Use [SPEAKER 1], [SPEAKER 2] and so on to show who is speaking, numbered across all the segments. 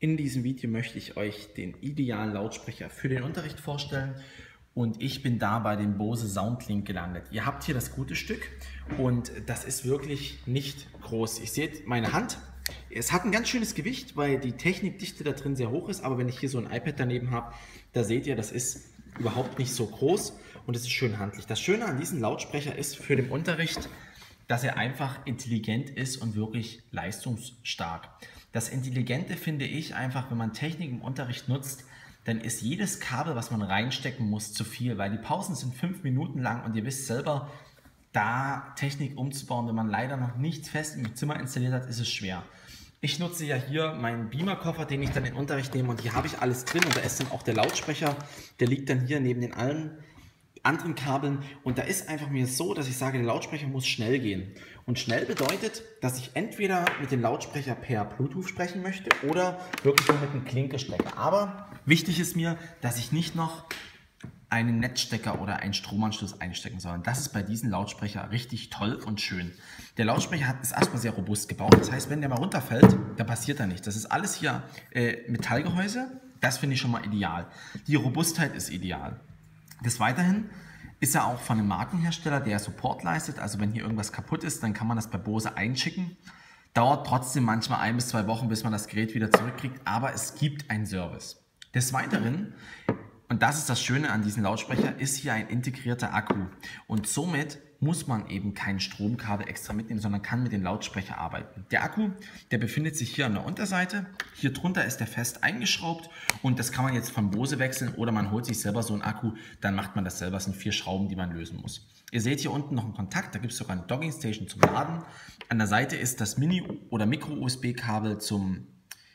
[SPEAKER 1] In diesem Video möchte ich euch den idealen Lautsprecher für den Unterricht vorstellen und ich bin da bei dem Bose SoundLink gelandet. Ihr habt hier das gute Stück und das ist wirklich nicht groß. Ihr seht meine Hand, es hat ein ganz schönes Gewicht, weil die Technikdichte da drin sehr hoch ist, aber wenn ich hier so ein iPad daneben habe, da seht ihr, das ist überhaupt nicht so groß und es ist schön handlich. Das Schöne an diesem Lautsprecher ist für den Unterricht, dass er einfach intelligent ist und wirklich leistungsstark. Das Intelligente finde ich einfach, wenn man Technik im Unterricht nutzt, dann ist jedes Kabel, was man reinstecken muss, zu viel, weil die Pausen sind 5 Minuten lang und ihr wisst selber, da Technik umzubauen, wenn man leider noch nichts fest im Zimmer installiert hat, ist es schwer. Ich nutze ja hier meinen Beamer-Koffer, den ich dann in den Unterricht nehme und hier habe ich alles drin und da ist dann auch der Lautsprecher, der liegt dann hier neben den allen anderen Kabeln und da ist einfach mir so, dass ich sage, der Lautsprecher muss schnell gehen. Und schnell bedeutet, dass ich entweder mit dem Lautsprecher per Bluetooth sprechen möchte oder wirklich nur mit einem Klinkenstecker. Aber wichtig ist mir, dass ich nicht noch einen Netzstecker oder einen Stromanschluss einstecken soll. Und das ist bei diesem Lautsprecher richtig toll und schön. Der Lautsprecher ist erstmal sehr robust gebaut. Das heißt, wenn der mal runterfällt, dann passiert da nichts. Das ist alles hier Metallgehäuse. Das finde ich schon mal ideal. Die Robustheit ist ideal. Des Weiteren ist er auch von einem Markenhersteller, der Support leistet. Also wenn hier irgendwas kaputt ist, dann kann man das bei Bose einschicken. Dauert trotzdem manchmal 1 bis 2 Wochen, bis man das Gerät wieder zurückkriegt, aber es gibt einen Service. Des Weiteren, und das ist das Schöne an diesem Lautsprecher, ist hier ein integrierter Akku. Und somit muss man eben kein Stromkabel extra mitnehmen, sondern kann mit dem Lautsprecher arbeiten. Der Akku, der befindet sich hier an der Unterseite. Hier drunter ist der fest eingeschraubt und das kann man jetzt von Bose wechseln oder man holt sich selber so einen Akku, dann macht man das selber. Das sind 4 Schrauben, die man lösen muss. Ihr seht hier unten noch einen Kontakt, da gibt es sogar eine Dockingstation zum Laden. An der Seite ist das Mini- oder Micro-USB-Kabel zum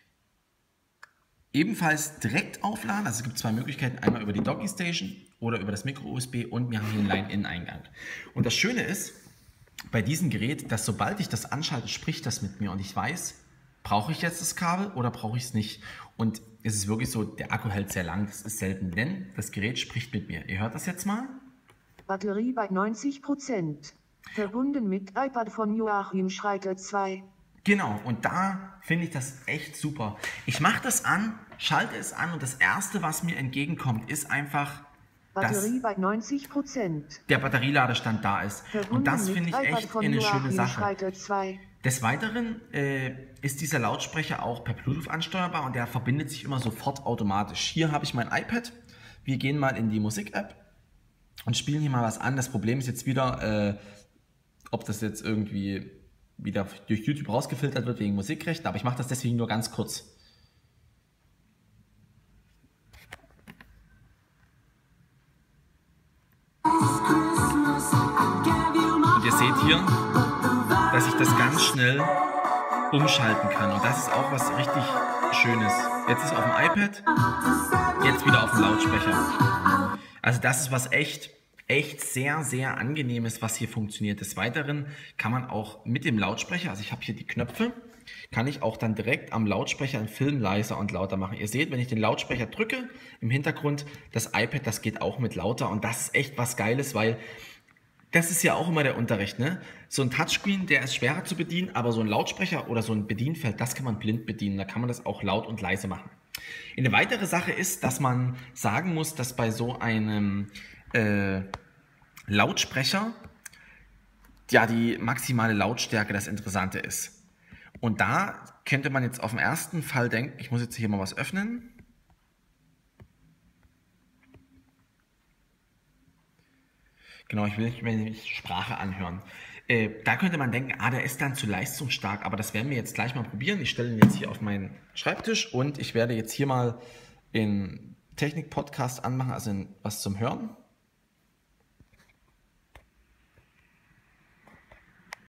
[SPEAKER 1] ebenfalls direkt aufladen. Also es gibt 2 Möglichkeiten, einmal über die Dockingstation oder über das Micro-USB und wir haben hier einen Line-In-Eingang. Und das Schöne ist bei diesem Gerät, dass sobald ich das anschalte, spricht das mit mir und ich weiß, brauche ich jetzt das Kabel oder brauche ich es nicht? Und es ist wirklich so, der Akku hält sehr lang, das ist selten, denn das Gerät spricht mit mir. Ihr hört das jetzt mal?
[SPEAKER 2] Batterie bei 90%. Verbunden mit iPad von Joachim Schreiter 2.
[SPEAKER 1] Genau, und da finde ich das echt super. Ich mache das an, schalte es an und das Erste, was mir entgegenkommt, ist einfach,
[SPEAKER 2] Batterie bei 90%.
[SPEAKER 1] Der Batterieladestand da ist.
[SPEAKER 2] Verbunden
[SPEAKER 1] und das finde ich echt eine schöne Sache.
[SPEAKER 2] Schreiter 2.
[SPEAKER 1] Des Weiteren ist dieser Lautsprecher auch per Bluetooth ansteuerbar und der verbindet sich immer sofort automatisch. Hier habe ich mein iPad. Wir gehen mal in die Musik-App und spielen hier mal was an. Das Problem ist jetzt wieder, ob das jetzt irgendwie wieder durch YouTube rausgefiltert wird wegen Musikrechten, aber ich mache das deswegen nur ganz kurz. Und ihr seht hier, dass ich das ganz schnell umschalten kann und das ist auch was richtig Schönes. Jetzt ist es auf dem iPad, jetzt wieder auf dem Lautsprecher. Also das ist was echt sehr, sehr angenehmes, was hier funktioniert. Des Weiteren kann man auch mit dem Lautsprecher, also ich habe hier die Knöpfe, kann ich auch dann direkt am Lautsprecher einen Film leiser und lauter machen. Ihr seht, wenn ich den Lautsprecher drücke, im Hintergrund das iPad, das geht auch mit lauter und das ist echt was Geiles, weil das ist ja auch immer der Unterricht, ne? So ein Touchscreen, der ist schwerer zu bedienen, aber so ein Lautsprecher oder so ein Bedienfeld, das kann man blind bedienen, da kann man das auch laut und leise machen. Eine weitere Sache ist, dass man sagen muss, dass bei so einem Lautsprecher ja die maximale Lautstärke das Interessante ist. Und da könnte man jetzt auf den ersten Fall denken, ich muss jetzt hier mal was öffnen. Genau, ich will nicht Sprache anhören. Da könnte man denken, der ist dann zu leistungsstark, aber das werden wir jetzt gleich mal probieren. Ich stelle ihn jetzt hier auf meinen Schreibtisch und ich werde jetzt hier mal in Technik-Podcast anmachen, also was zum Hören.